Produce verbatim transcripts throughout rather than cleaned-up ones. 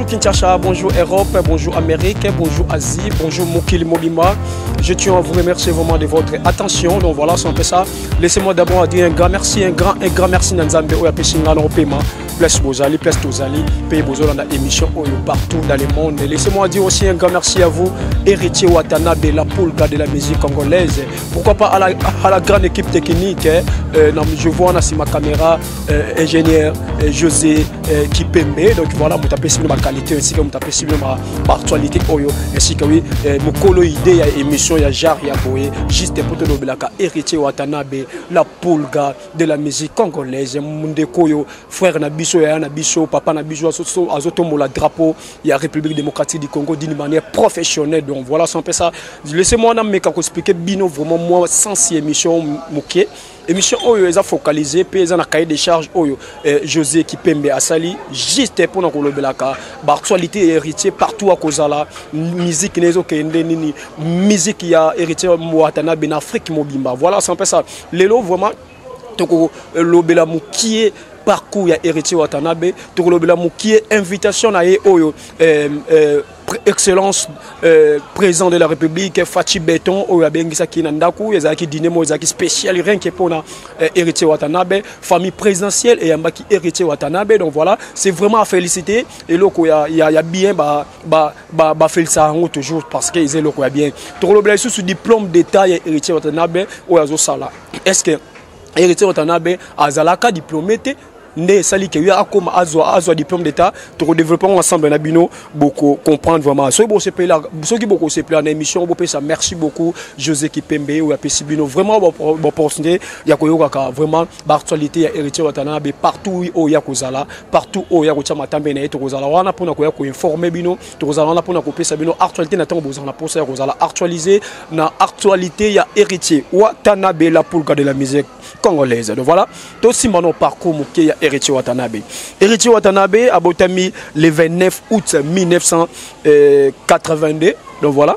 Kinshasa, bonjour Europe, bonjour Amérique, bonjour Asie, bonjour Mokili Mobima. Je tiens à vous remercier vraiment de votre attention. Donc voilà, c'est un peu ça. Laissez-moi d'abord dire un grand merci, un grand, un grand merci Nanzambe Oyapesinga dans le paiement. Place Bozali, place Tozali, pays Bozoli dans l'émission partout dans le monde. Laissez-moi dire aussi un grand merci à vous, héritier Watanabe, la poulga de la musique congolaise. Pourquoi pas à la, à la grande équipe technique. Hein? Euh, non, je vois dans ma caméra, euh, ingénieur euh, José euh, Kipembe. Donc voilà, vous tapez sur ma qualité ainsi que vous tapez sur ma, ma actualité. Oyo, ainsi que oui, euh, mon colo idée, il y a émission, il y a Jar, il y a Boé, juste pour te nommer héritier Watanabe, la poulga de la musique congolaise. Mundekoyo, frère Nabiso. Nabiso, papa Nabiso, Azotomo, la drapeau, il y a République démocratique du Congo d'une manière professionnelle. Donc voilà, c'est un peu ça. Laissez-moi expliquer Bino vraiment moi sans si émission Mouké. Émission Oyo est focalisée, puis ils ont un cahier de charges Oyo José Kipembe Asali, juste pour nous le belaka, actualité héritier partout à Kozala, musique nezo kende nini, musique il y a héritier Watanabe en Afrique Mobimba. Voilà, c'est un peu ça. Lélo vraiment, toko lobela Moukié. Parcours, il y a héritier Watanabe, qui est invitation à Oyo, euh, euh, excellence euh, président de la République, Fachi Béton, Oyo Bengisaki Nandaku, Yazaki Dinemo, Yazaki spécial, rien qui est pour héritier Watanabe, famille présidentielle et Yambaki héritier Watanabe. Donc voilà, c'est vraiment à féliciter. Et là, il y, y a bien, bah, bah, bah, bah, fait ça toujours parce qu'ils est là, il y a bien. Tout sous diplôme d'État, héritier Watanabe, Oyo Sala. Est-ce que héritier Watanabe, Azalaka diplômé? Né sali que a comme azwa azwa diplôme d'état pour développer ensemble na bino beaucoup comprendre vraiment ceux qui se là ceux qui beaucoup se plaît en émission beaucoup ça merci beaucoup José Kipembe ou a Bino vraiment bon opportunité ya koyoka vraiment actualité ya héritier Watanabe partout où ya kozala partout où ya kocha matambe na eto kozala wana pona ko ya ko informer bino to kozala wana pona ko pesa bino actualité na tango bozana pour ça kozala actualiser na actualité ya héritier Watanabe la poulga de la musique congolaise. Donc voilà, tout si mon parcours mouké ya héritier Watanabe. Héritier Watanabe a botami le vingt-neuf août mille neuf cent quatre-vingt-deux. Donc voilà.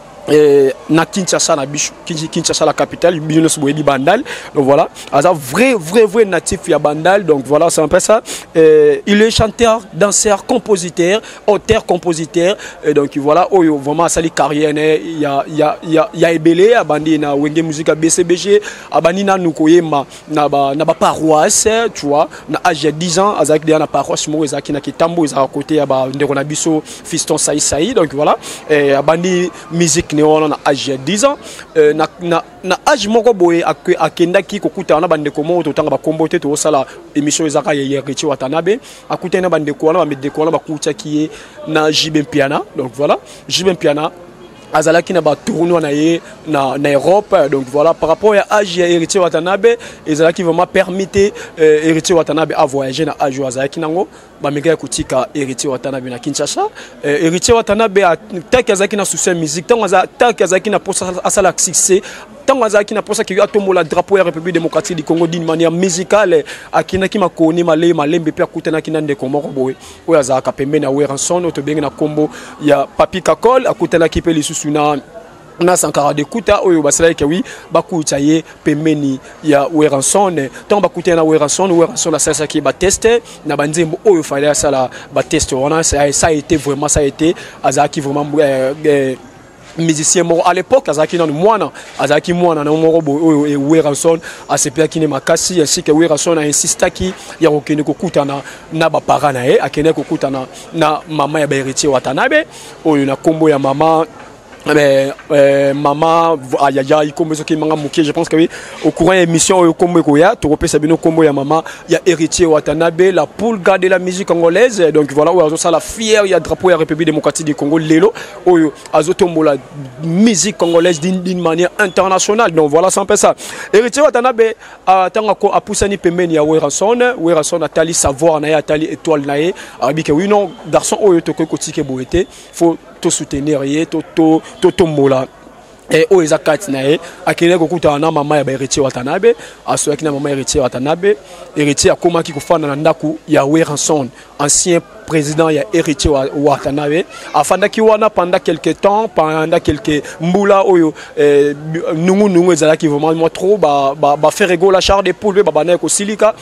Na Kinshasa na bichu Kinshasa la capitale business boyedi Bandal. Donc voilà, un vrai vrai vrai natif ya Bandal. Donc voilà, c'est un peu ça. Et il est chanteur, danseur, compositeur, auteur, compositeur. Et donc voilà, oh vraiment sali carrière il y a il y a il y a il y a ebelé abandi na wenge musique à B C B G abandi na nukoyema na ba na ba paroisse, tu vois, na âge de dix ans azaki na paroisse mo ezaki na kitambo ezaka côté ya ba ndeko na biso fiston Saï Saï. Donc voilà, et abandi musique on a âge dix ans na na na âge moko boye akendaki kokuta na bande komo to tanga ba kombote to sala émission ezaka ya héritier Watanabe akuta na bande ko na ba medeko na ba kucha ki na Jibem Piana. Donc voilà, Jibem Piana azalaki na ba tournoi na ye na na Europe. Donc voilà, par rapport à âge ya héritier Watanabe ezalaki vraiment permettre héritier Watanabe à voyager na âge azalaki nango ba mega kutika héritier Watanabe na Kinshasa. Héritier Watanabe ataki azalaki na souci musique tant azalaki azalaki na posa asala succès tant azalaki na posa ki atomo la drapeau ya République démocratique du Congo d'une manière musicale akinaki makoni male malembe pe akutana kinande komoko boy oyo azalaka pembe na Weranson otobengi na kombo ya Papi Kakol akutana ki pe lisusu na na sankara de kuta oyo basala ke oui bakuta ye pemeni ya Weranson tant bakuta na Weranson Weranson la sasa ki ba tester na banzembo oyo fallait sala ba tester on ça a été vraiment ça a été azaki vraiment euh, euh, musicien moro à l'époque azaki na mwana azaki mwana na moro boyo e Weranson asepia kine makasi ainsi que Weranson a insisté ki ya kokene kokuta na na ba parents na e akene kokuta na na mama ya ba héritier Watanabe oyo na kombo ya mama. Mais euh, maman ayaya ikombo soki manga mukie je pense que oui au courant émission au kombo koya to repesa bino kombo ya maman ya héritier Watanabe la poulga de la musique congolaise. Donc voilà où ça la fière il y a drapeau ya République démocratique du Congo lelo oyo azotombo la musique congolaise d'une manière internationale. Donc voilà c'est un peu ça. Héritier Watanabe atanga ko apusani pembeni ya Weranson Weranson atali savoir na ya atali étoile na ye abike oui non garçon oyo to ko kotike boete faut to soutenir ye to to to tombola et o ezakati na ye akene kokuta na mama ya héritier Watanabe aso akina mama héritier Watanabe héritier akomaki kofana na ndaku ya Weranson ancien président ya héritier Watanabe afandaki wana pendant quelques temps pendant quelques mbula oyo nungu nungu ezalaki vraiment trop ba ba faire ego la char de poule ba bana ko silika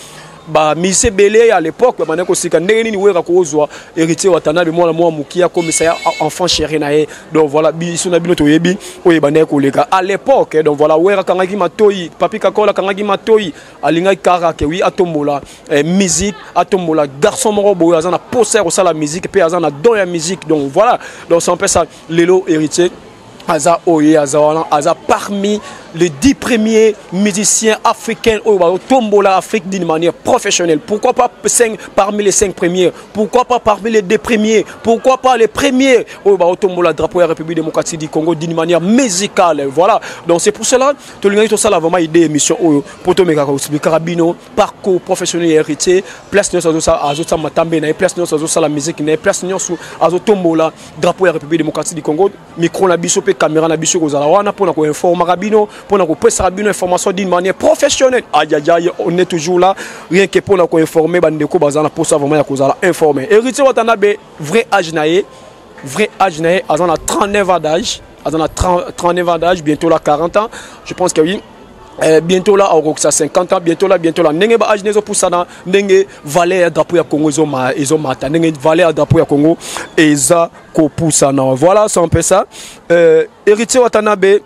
ba mise belé à l'époque ba maneko sika ndenge ni wera kozwa héritier Watanabe moi moi mukia comme ça enfant chéri na ye donc voilà biso na bino to yebi oye ba neko leka à l'époque donc voilà wera kangaki matoyi papi kakola kangaki matoyi alinga kara ke oui atombola musique atombola garçon moko boyo azana poser au la musique pe azana don ya musique donc voilà donc c'est un peu ça lelo héritier Aza Oye, Aza Aza parmi les dix premiers musiciens africains au Tombola Afrique d'une manière professionnelle. Pourquoi pas cinq, parmi les cinq premiers? Pourquoi pas parmi les deux premiers? Pourquoi pas les premiers au Tombola drapeau de la République démocratique du Congo d'une manière musicale? Voilà. Donc c'est pour cela que tout ça là vraiment idée émission pour tout le carabino parcours professionnel et héritier place nous à ça à matambe na place nous à la musique na place nous à Tombola drapeau de la République démocratique du Congo micro la biso caméra na biso kozala wana pour ko informer rabino pour ko presse rabino information d'une manière professionnelle. Aïe aïe aïe, on est toujours là rien que pour ko informer bandeko bazana pour ça vraiment ya kozala informer. Héritier Watanabe vrai âge naé vrai âge naé azana trente-neuf ans d'âge, azana trente-neuf ans d'âge, bientôt là quarante ans. Je pense que oui. Euh, bientôt là au ça cinquante ans bientôt là bientôt là ndenge ba âge nezo pour ça na ndenge valer drapeau ya Congo zo ma ezo mata ndenge valer drapeau ya Congo eza ko poussa na voilà c'est un peu ça euh, héritier Watanabe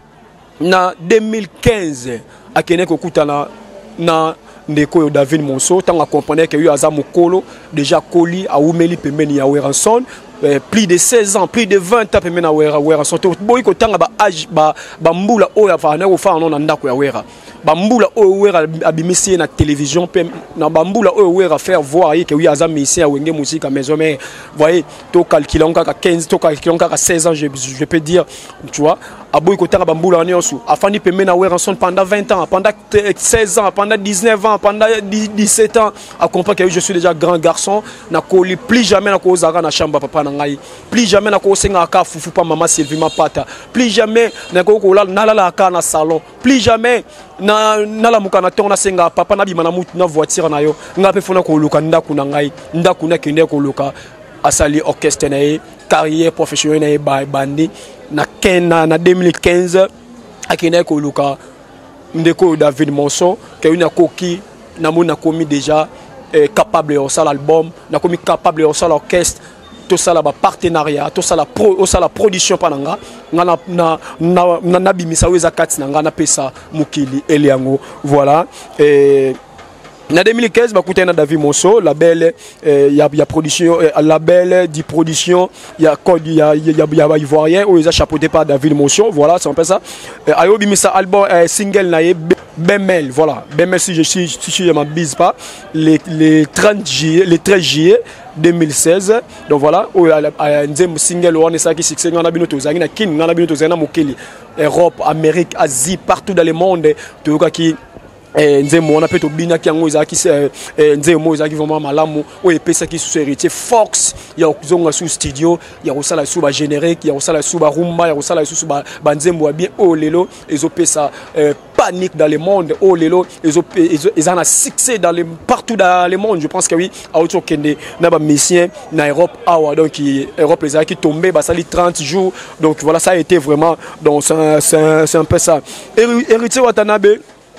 na deux mille quinze akene ko kutana na ndeko David Monso tant à comprendre que yu aza mokolo déjà koli a umeli pembeni ya Weranson Euh, plus de seize ans, plus de vingt ans, puis maintenant, wera sont boy ko tanga ba âge ba ba mbula o ya fa na ko fa non ndako ya wera ba mbula o wera abimisi na télévision pe na ba mbula o wera faire voir que oui aza musicien wenge musique à maison mais voyez to calculer on ka quinze to calculer on ka seize ans je, je peux dire tu vois aboy ko tanga ba mbula nyonso afani pe mena wera sont pendant vingt ans pendant seize ans pendant dix-neuf ans pendant dix-sept ans à comprendre que je suis déjà grand garçon na ko li plus jamais na ko zara na chambre papa na plus jamais na ko senga ka fufu pa maman Sylvie Mapata plus jamais na ko ko la na la ka na salon plus jamais na na la mukana tona senga papa na bima na mutu na voiture na yo nga pe fona ko luka ndaku na ngai ndaku na kende ko luka asali orchestre na ye carrière professionnelle na ye bandi na kena na deux mille quinze akene ko luka ndeko David Monso ke una koki na mona komi déjà eh, capable de ça l'album na komi capable de ça l'orchestre tout ça là partenariat tout ça la pro ça la production pananga na na na na nabimisa weza kati na ngana pesa mukili eliango voilà et en deux mille quinze bah na David Monso label il y a il y a production label dit production il y a code il y a il y a il y a ivoirien où ils a chapeauté par David Monso voilà c'est un peu ça ayo bimisa album single na Bemel voilà Bemel si je si si je m'abuse pas les les trente juillet les treize juillet deux mille seize donc voilà où nzem single on est ça qui succès ngana bino tozangi na kin ngana bino tozana mokeli Europe Amérique Asie partout dans le monde to qui nzemo on appelle to bina ki yango ezaki nzemo ezaki vraiment malamu o epesa ki sous héritier Fox ya okuzonga sous studio ya osala sous ba générique ya osala sous ba rumba ya osala sous ba nzemo bien o lelo ezopesa panique dans le monde oh lelo ils ont un succès dans les partout dans le monde je pense que oui à autour kende na ba musicien na Europe awa donc Europe les a qui tombé bah ça li trente jours donc voilà ça a été vraiment donc c'est c'est un peu ça héritier Watanabe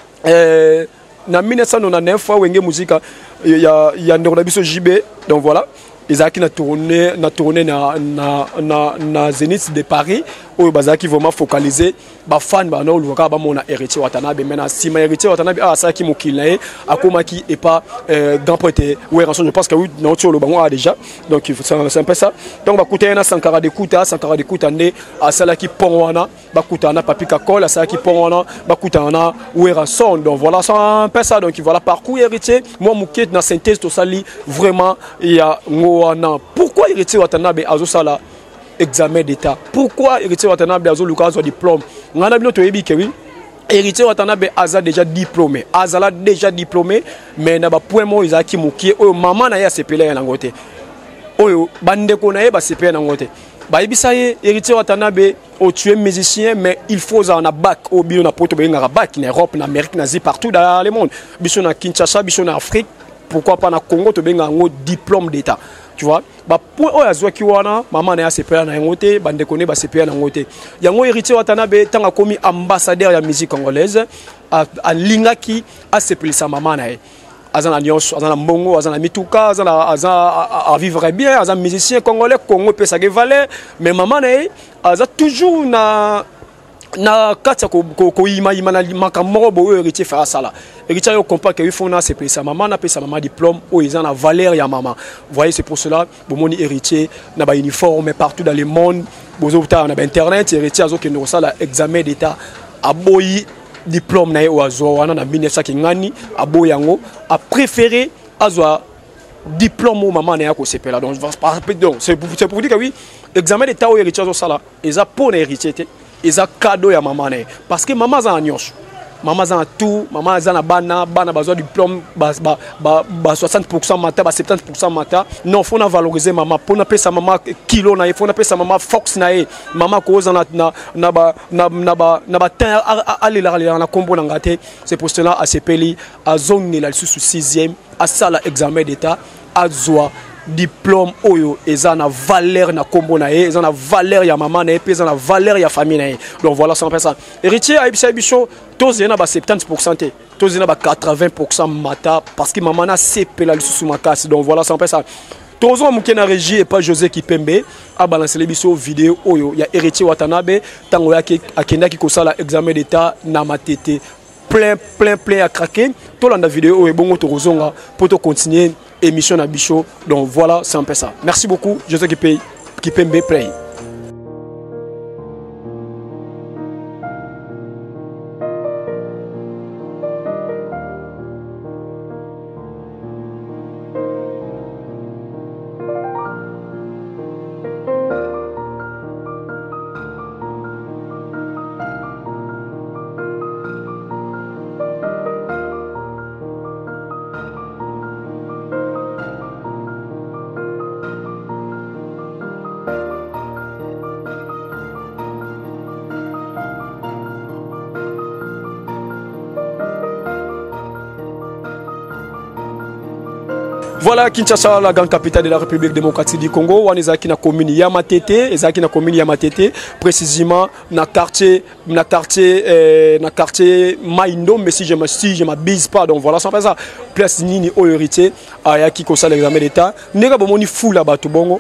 Euh, na mille neuf cent quatre-vingt-dix-neuf fois wenge musique il y a il y a ndeko na biso J B donc voilà ezaki na tourner na tourner na na na na Zénith de Paris où bazaki vraiment focalisé ba fan ba na uluka ba mona héritier Watanabe maintenant si ma héritier Watanabe ah ça qui mokilé akomaki et pas grand prêtre ouais je pense que oui na tio lo bango déjà donc c'est un peu ça donc ba kuta na Sankara de Kuta Sankara de Kuta né à sala qui pont wana ba kuta na papi kakol sala qui pont wana ba kuta na wera son donc voilà c'est un peu ça donc voilà parcours héritier moi moket na synthèse to sali vraiment il y a wana pourquoi héritier Watanabe azo sala examen d'état pourquoi héritier Watanabe azo luka azo diplôme ngana bino to yebi ke oui héritier Watanabe aza déjà diplômé azala déjà diplômé mais na ba point mo izaki mukie oyo maman na ya sepela ya ngote oyo bandeko na ye ba sepela na ngote ba yebisa ye héritier Watanabe o tu es musicien mais il faut en a bac au bio na poto be ngara bac na Europe na Amérique na Asie partout dans le monde biso na Kinshasa biso na Afrique pourquoi pas na Congo to benga ngo diplôme d'état tu vois ba point o azwa ki wana maman na ya sepela na ngote bande kone ba sepela na ngote yango héritier Watanabe tanga komi ambassadeur ya musique congolaise a lingaki a sepelisa maman na ye azana nyonso azana mbongo azana mituka azana azana vivre bien azana musicien congolais Congo peut ça valeur mais maman né aza toujours na na kati ko ko ima ima na makambo bo héritier fa sala héritier yo comprend que il faut na c'est ça maman na pesa maman diplôme o ils ont la valeur ya maman vous voyez c'est pour cela bon mon héritier na ba uniforme partout dans le monde bozo ta na ba internet héritier azo ke no sala examen d'état aboyi diplôme na yo azo wana na mille neuf cent kingani aboyi yango a préféré azo diplôme au maman na ko sepela donc donc c'est pour c'est pour dire que oui examen d'état o héritier azo sala eza pour héritier ils ont cadeau ya maman parce que maman a nyonso maman a tout maman a bana bana besoin diplôme ba ba ba soixante pour cent mata ba soixante-dix pour cent mata non faut na valoriser maman pour na pesa maman kilo na faut na pesa maman fox na maman cause na na na ba na na ba na ba tin aller la na combo na ngate c'est pour cela à sepeli à zone la sous sixième à ça l'examen d'état à zoa diplôme oyo eza na valeur na kombo na ye eza na valeur ya maman na ye pe eza na valeur ya famille na ye donc voilà ça ça héritier aibisa biso toze na ba soixante-dix pour cent toze na ba quatre-vingts pour cent mata parce que maman na sepela lisusu makasi donc voilà ça ça tozo muke na régie et pas José Kipembe a balancé les biso vidéo oyo ya héritier Watanabe tango yake akenda ki kosala examen d'état na matete plein plein plein à craquer to landa vidéo et bongo to rozonga pour to continuer émission à Bichot. Donc voilà, c'est un peu ça. Merci beaucoup. Je sais qui paye, qui paye mes play. Voilà Kinshasa, la grande capitale de la République démocratique du Congo. On est dans la commune Yamatete, et dans la commune Yamatete, précisément dans le quartier, dans le quartier, euh, dans le quartier Maindo, mais si je me si je m'abuse pas, donc voilà, ça fait ça. Place Nini au héritier, à qui kosa l'examen d'état. Nega bomoni fou là-bas tout bongo.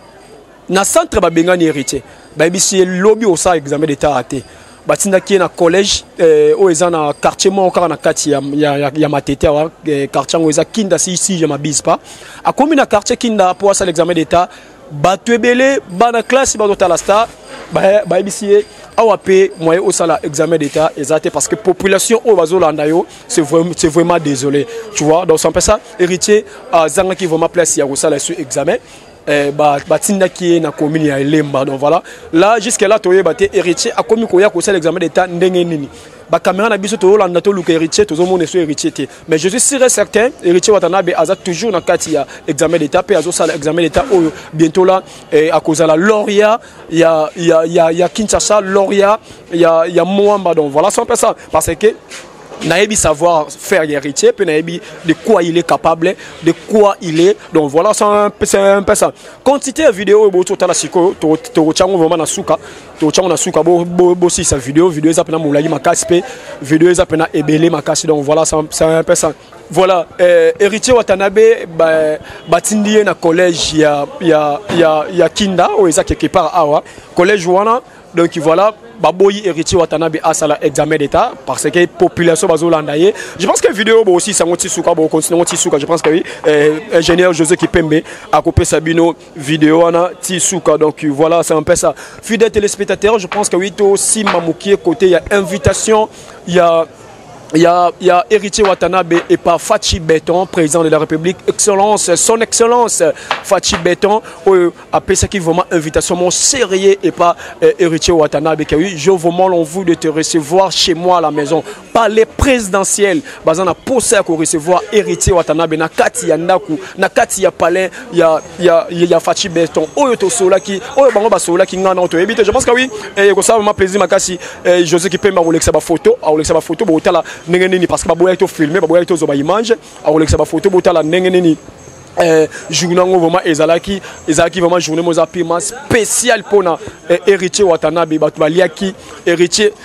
Dans le centre babengani héritier, bah ici lobby au ça examen d'état athée. Batinda qui est dans collège au ezan na quartier mo encore na kati ya ya ya matete wa quartier ngo eza kinda si ici je m'abuse pas a commune na quartier kinda pour ça l'examen d'état batwebele bana classe ba tota la star ba ba ibisier awape moyen au sala examen d'état exact parce que population au bazolanda yo c'est vraiment c'est vraiment désolé tu vois donc sans ça héritier zanga qui vraiment place ya au sala sur examen eh ba batinda qui na commune ya Lemba donc voilà là jusqu'à là toye baté héritier a commis ko ya ko sala examen d'état ndenge nini ba caméra na biso to landa to luka héritier to zo mona so héritier té mais je suis sûr et certain héritier Watanabe aza toujours na kati ya examen d'état pe azo sala examen d'état oyo bientôt là eh, à cause de la lauréat il y a il y a il y a il y a Kinshasa lauréat il y a il y a Moamba donc voilà c'est un peu ça parce que Naïbi savoir faire héritier, puis Naïbi de quoi il est capable, de quoi il est. Donc voilà, c'est un peu ça. Quantité de vidéos, tu as la siko, tu as vraiment na souka, tu as na souka, bossi sa vidéo, vidéo ça pena moulagi makaspe, vidéo ça pena ebele makasi. Donc voilà, c'est un peu ça. Voilà, euh, héritier Watanabe, bah, batindie na collège, il y a, il y a, il y a, il y a Kinda, ou ça quelque part awa, collège wana. Donc voilà, baboyi héritier Watanabe a sala examen d'état parce que la population bazolandaye. Je pense que la vidéo aussi ça ngoti souka bo continuer ngoti souka je pense que oui euh, ingénieur José Kipembe a coupé Sabino vidéo ana ti souka donc voilà c'est un peu ça. Fidèles téléspectateurs, je pense que oui to aussi Mamouki côté il y a invitation, il y a Il y, a, il y a héritier Watanabe et pas Fachi Béton, président de la République, excellence, son excellence Fachi Béton, a ça qui vraiment invitation mon sérieux et pas euh, héritier Watanabe qui oui, je vraiment l'envie de te recevoir chez moi à la maison. Palais présidentiel, bazana posé à recevoir héritier Watanabe na kati ya ndaku, na kati ya palais, il y a il y a il y a Fachi Béton. Oyo to sola qui, oyo bango ba sola qui ngana to éviter. Je pense que oui, et comme ça vraiment plaisir makasi José qui peut m'arolexa ba photo, arolexa ba photo bo tala nengeni parce que baboya ito filmer baboya ito zoba image arolexa ba photo bo tala nengeni. Euh, journée vraiment ezalaki ezalaki vraiment journée moza paiement spécial pour na héritier Watanabe batubaliaki héritier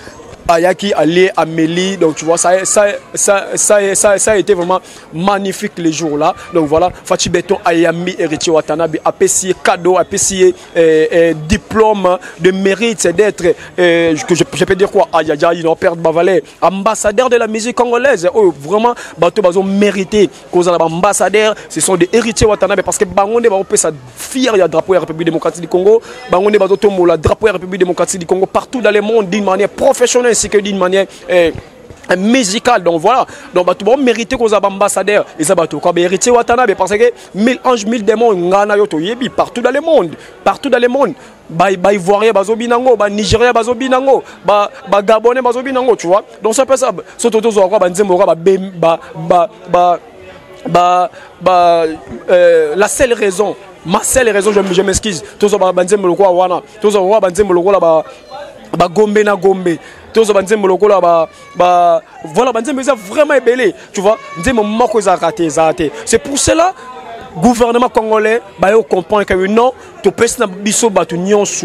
Ayaki, Ali, Amélie, donc tu vois, ça, ça, ça, ça, ça, ça a été vraiment magnifique les jours-là. Donc voilà, Fachi Beton, Ayami, héritier Watanabe, a payé cadeau, a payé euh, euh, diplôme de mérite, c'est d'être, euh, je, je peux dire quoi, aïe aïe aïe, non, perdre Bavalé, ambassadeur de la musique congolaise, oh, vraiment, bateau, ils ont mérité, cause à l'ambassadeur, ce sont des héritiers Watanabe, parce que Bangonde, on peut ça fier, il y a drapeau de la République démocratique du Congo, Bangonde, bateau, la drapeau de la République démocratique du Congo, partout dans le monde, d'une manière professionnelle, ainsi que d'une manière euh, musicale. Donc voilà, donc bah, tout le monde mérite qu'on soit ambassadeur et ça va tout comme héritier Watanabe, parce que mille anges, mille démons, ngana yoto yebi partout dans le monde, partout dans le monde. Bah bah ivoirien bazobi nango, bah nigérien bazobi nango, bah bah gabonais bazobi nango, tu vois. Donc ça peut ça surtout tous quoi bah nzembo bah bah bah bah bah bah euh, la seule raison, ma seule raison, je, je m'excuse, tous bah nzembo le quoi wana, tous bah nzembo le quoi là bah bah gombe na gombe. Tous les gens là, bah voilà, bah nzembo vraiment ébélé, tu vois. Nzembo moko za raté, za raté. C'est pour cela gouvernement congolais bah yo comprend que non, to pesa biso ba to nyonsu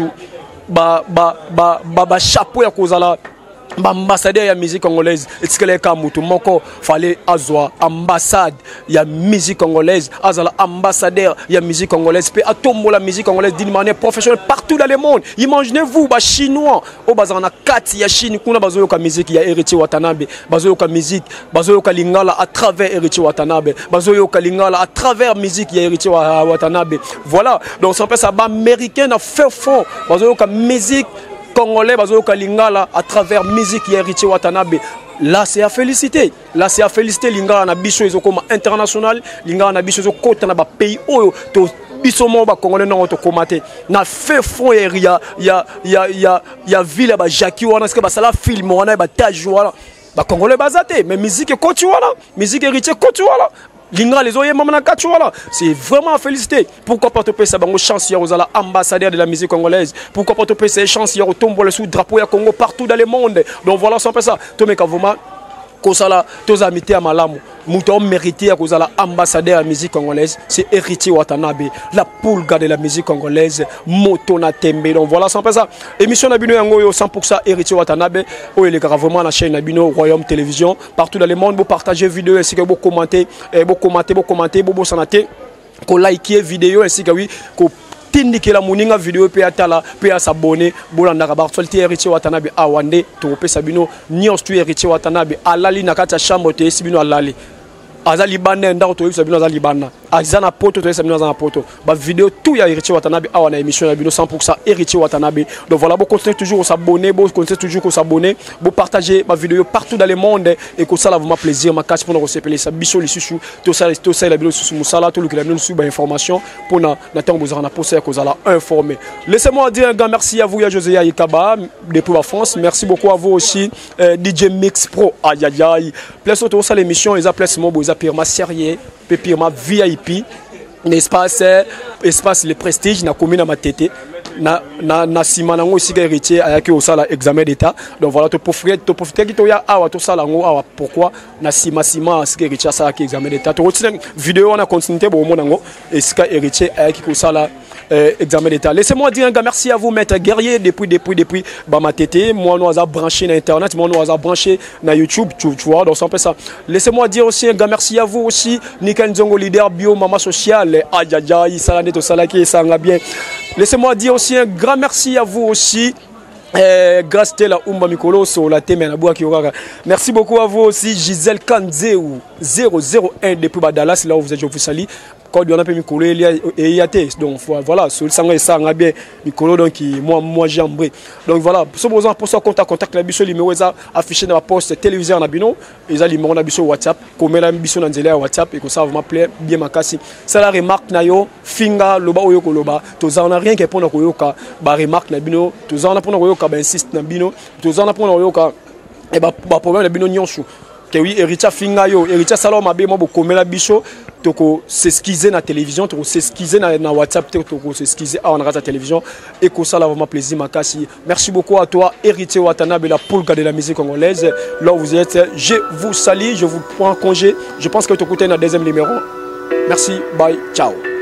ba ba ba ba chapeau ya kozala ambassadeur ya musique congolaise. Est-ce que les kamutu moko fallait azwa ambassade ya musique congolaise, azala ambassadeur ya musique congolaise, pe atomo la musique congolaise d'une manière professionnelle partout dans le monde. Imaginez-vous ba chinois au bazana kati ya Chine kuna bazoyo ka musique ya héritier Watanabe, bazoyo ka musique, bazoyo ka lingala à travers héritier Watanabe, bazoyo ka lingala à travers musique ya héritier Watanabe. Voilà, donc ça peut ça ba américain a fait fond, bazoyo ka musique congolais bazo kalingala à travers musique ya héritier Watanabe. Là c'est à féliciter, là c'est à féliciter lingala na biso ezokoma international, lingala na biso ezokota na ba pays oyo to biso mo ba congolais non to komate na fait fond ya ya ya ya ya ville ba Jackie wana que ba sala film wana ba taj wana ba congolais bazate mais musique ko tu wana, musique héritier ko tu wana. Linga les oye mamana kachu voilà, c'est vraiment à féliciter. Pourquoi pas te payer ça bango chance aux ala ambassadeur de la musique congolaise. Pourquoi pas te payer ces chances au tombeau le sous drapeau ya Congo partout dans le monde. Donc voilà ça fait ça. Tomé kavuma kosala tous amité à malamu. Mouton mérité à cause de l'ambassadeur de la musique congolaise, c'est héritier Watanabe, la poulga de la musique congolaise, Motona Tembe. Donc voilà, ça fait ça. Émission Nabino Yango, cent pour cent héritier Watanabe, où il est vraiment la chaîne Nabino, Royaume Télévision, partout dans le monde, vous partagez vidéo ainsi que vous commentez, vous commentez, vous commentez, vous santé, vous likez vidéo ainsi que oui, tindiki la muninga vidéo pe atala pe à s'abonner bolanda ba solti héritier Watanabe awande to pe sabino nyos tu héritier Watanabe alali nakata chambre te sibino alali azali banda ndako to sabino azali banda azana poto to sabino azana poto ba vidéo tout ya héritier Watanabe awana émission ya bino cent pour cent héritier Watanabe. Donc voilà, vous continuez toujours à s'abonner, vous continuez toujours à s'abonner, vous partagez ma vidéo partout dans le monde et que ça là vraiment plaisir ma cache pour nous recevoir ça biso les sous tout ça tout ça la vidéo sous musala tout le qui la nous sous ba information pour na na temps vous en a posé que ça la informer. Laissez-moi dire un grand merci à vous ya José Ikaba depuis la France, merci beaucoup à vous aussi euh, D J Mix Pro aïe aïe aïe place tout ça l'émission ils appellent mon beau ils appellent ma sérieux pire ma V I P espace espace le prestige na commune à ma tête na na na simana ngo aussi héritier ayaki au sala examen d'état. Donc voilà to profiter to profiter ki to ya awa to sala ngo awa pourquoi na sima sima ce héritier ça qui examen d'état to retine vidéo on a continuité bo mona ngo et ce héritier ayaki ko sala Euh, examen d'état. Laissez-moi dire un gars merci à vous maître guerrier depuis depuis depuis bah ma tété moi nous a branché dans internet moi nous a branché dans YouTube tu, tu vois donc c'est un peu ça. Laissez-moi dire aussi un gars merci à vous aussi Nika Nzongo leader bio maman sociale aïe aïe aïe ça l'année to salaki ça va bien. Laissez-moi dire aussi un grand merci à vous aussi Eh, grâce à la Umba Mikolo sur la thème na Bouaki Okaka. Merci beaucoup à vous aussi Gisèle Kanzeu zéro zéro un depuis Dallas là où vous êtes je vous salue. Quand on a pu Mikolo et y a donc voilà sur le sang et ça bien Mikolo donc moi moi j'ai embré. Donc voilà pour besoin pour ça contact contact la biso numéro ça affiché dans la poste télévision na bino ils a numéro na biso WhatsApp comme la biso na nzela WhatsApp et que ça va plaire bien makasi. Ça la remarque na yo finga loba oyo ko loba to za on a rien que pour na koyoka ba remarque na bino to za on a pour na koyoka ba insiste na bino to za on a pour na koyoka et ba ba problème na bino nyonso que oui héritier finga yo héritier salo mabe mo bo komela biso toko s'excuser na télévision toko s'excuser na, na WhatsApp toko s'excuser à on la télévision et que ça là vraiment plaisir makasi. Merci beaucoup à toi héritier Watanabe la poule de la musique congolaise là où vous êtes je vous salue je vous prends congé je pense que tu écoutes un deuxième numéro merci bye ciao.